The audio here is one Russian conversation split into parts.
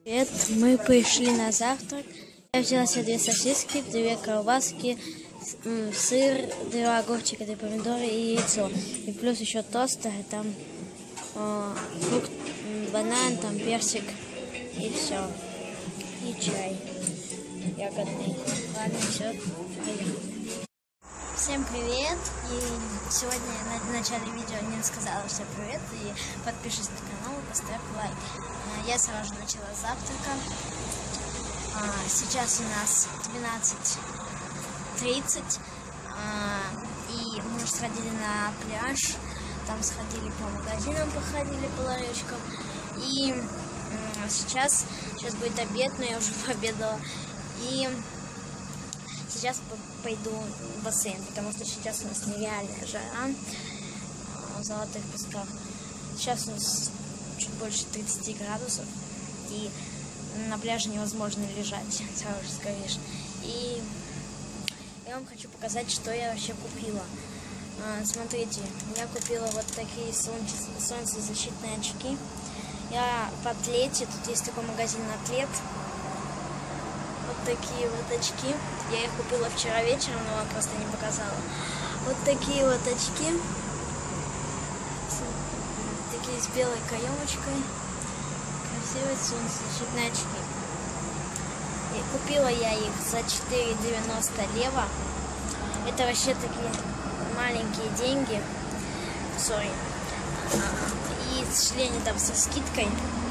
Привет, мы пришли на завтрак. Я взяла себе 2 сосиски, 2 колбаски, сыр, 2 огурчика, 2 помидора и яйцо. И плюс еще тостер, там фрукт, банан, там персик и все. И чай ягодный. Ладно, все, поехали. Всем привет! И сегодня я в начале видео не сказала всем привет. И подпишись на канал и поставь лайк. Я сразу же начала с завтрака. Сейчас у нас 12:30. И мы уже сходили на пляж. Там сходили по магазинам, походили по ларечкам. И сейчас будет обед, но я уже пообедала. И сейчас пойду в бассейн, потому что сейчас у нас нереальная жара в Золотых Песках. Сейчас у нас чуть больше 30 градусов, и на пляже невозможно лежать, сразу же скажешь. И я вам хочу показать, что я вообще купила. Смотрите, я купила вот такие солнцезащитные очки. Я в Атлете, тут есть такой магазин Атлет. Вот такие вот очки. Я их купила вчера вечером, но вам просто не показала. Вот такие вот очки. Такие с белой каемочкой. Красивые солнцезащитные очки. И купила я их за 4,90 лева. Это вообще такие маленькие деньги. Sorry. И, к сожалению, там со скидкой.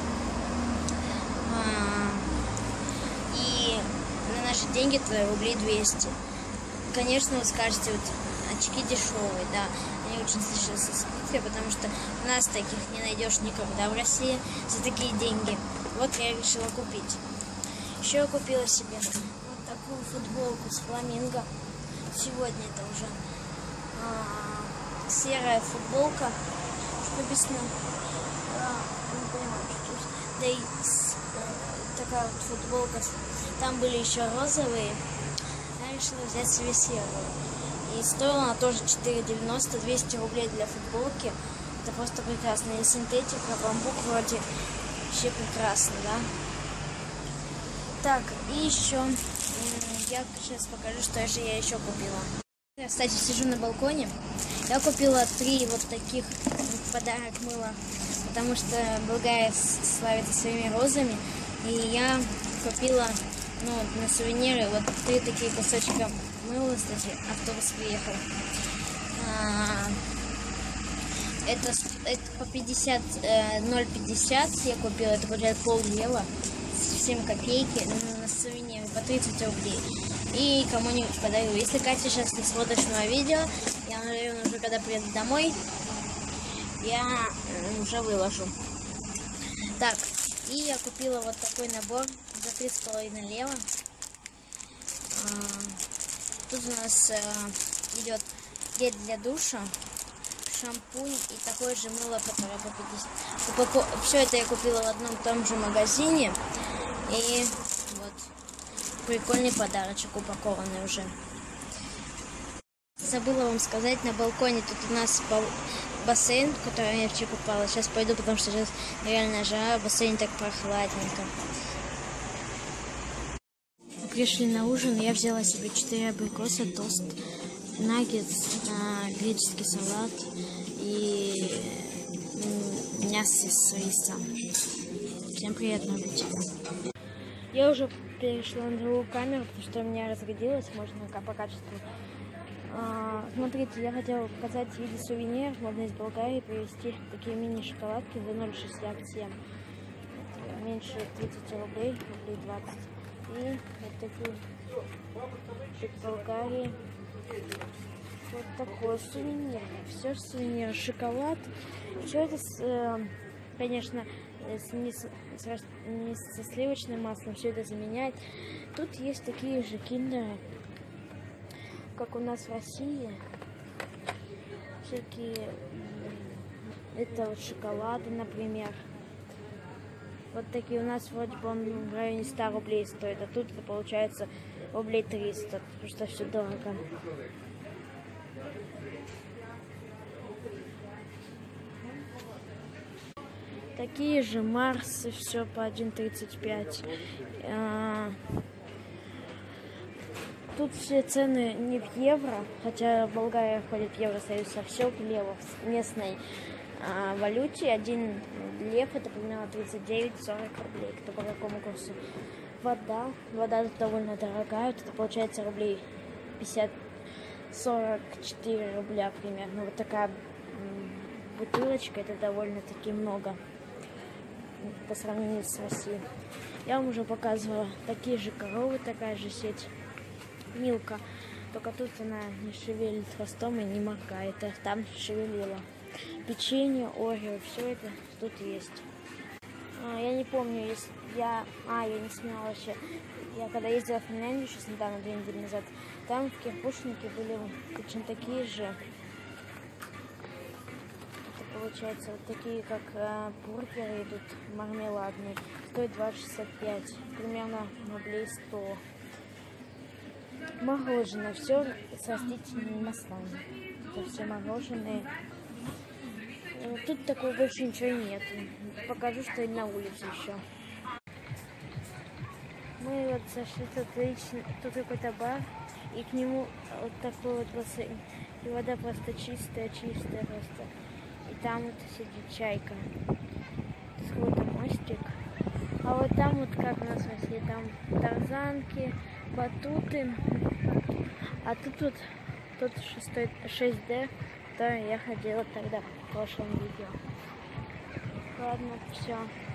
И на наши деньги-то рублей 200. Конечно, вы скажете, вот очки дешевые, да, они очень слышат со скидкой, потому что у нас таких не найдешь никогда в России за такие деньги. Вот я решила купить. Еще я купила себе вот такую футболку с фламинго. Сегодня это уже серая футболка. Что написано? Не понимаю, что такая вот футболка. Там были еще розовые. Я решила взять себе серую. И стоила она тоже 4,90, 200 рублей для футболки. Это просто прекрасно. И синтетика, бамбук вроде вообще прекрасно, да? Так, и еще я сейчас покажу, что же я еще купила. Я, кстати, сижу на балконе. Я купила 3 вот таких в подарок мыла, потому что Болгария славится своими розами. И я купила, на сувениры вот 3 такие кусочка мыла, кстати, автобус приехал. Это по 0,50 я купила, это получается пол-лева, 7 копейки, на сувениры по 30 рублей. И кому-нибудь подарю. Если Катя сейчас не смотришь мое видео, я, наверное, уже когда приеду домой, я уже выложу. Так, и я купила вот такой набор за 3,5 лева. Тут у нас идет гель для душа, шампунь и такое же мыло, которое по 50. Все это я купила в одном и том же магазине. И вот прикольный подарочек, упакованный уже. Забыла вам сказать, на балконе тут у нас бассейн, который я вчера купала. Сейчас пойду, потому что сейчас реально жара, бассейн так прохладненько. Пришли на ужин, я взяла себе 4 абрикоса, тост, наггетс, греческий салат и мясо с рисом. Всем приятного аппетита. Я уже перешла на другую камеру, потому что у меня разрядилась, можно по качеству. Смотрите, я хотела показать в виде сувениров. Можно из Болгарии привезти такие мини-шоколадки за 0,67. Меньше 30 рублей, рублей 20. И вот такие из Болгарии. Вот такой сувенир. Все сувениры. Шоколад. Все это, конечно, не со сливочным маслом. Все это заменяет. Тут есть такие же киндеры, как у нас в России. Всякие, это вот шоколады, например. Вот такие у нас вроде бы он в районе 100 рублей стоит, а тут это получается рублей 300, потому что все дорого. Такие же Марсы, все по 1,35. Тут все цены не в евро, хотя Болгария входит в Евросоюз, а все в левах, в местной валюте. 1 лев это примерно 39-40 рублей, кто по какому курсу. Вода тут довольно дорогая, это получается рублей 50-44 рубля примерно. Вот такая бутылочка, это довольно-таки много по сравнению с Россией. Я вам уже показывала такие же коровы, такая же сеть. Милка, только тут она не шевелит хвостом и не моргает, а там шевелила. Печенье, Орео, все это тут есть. Я не помню, если я не сняла вообще. Я когда ездила в Финляндию, сейчас недавно, 2 недели назад, там в Кирпушнике были точно такие же. Это получается вот такие, как бургеры идут, мармеладные. Стоит 2,65, примерно рублей 100. Мороженое, все с растительными маслами. Это все мороженое. Тут такого больше ничего нет. Покажу, что и на улице еще. Мы вот зашли, тут какой-то бар, и к нему вот такой вот бассейн. И вода просто чистая просто. И там вот сидит чайка. Тут какой-то мостик. А вот там вот как у нас в России, там тарзанки, батуты. А тут 6D, который я ходила тогда в прошлом видео. Ладно, все.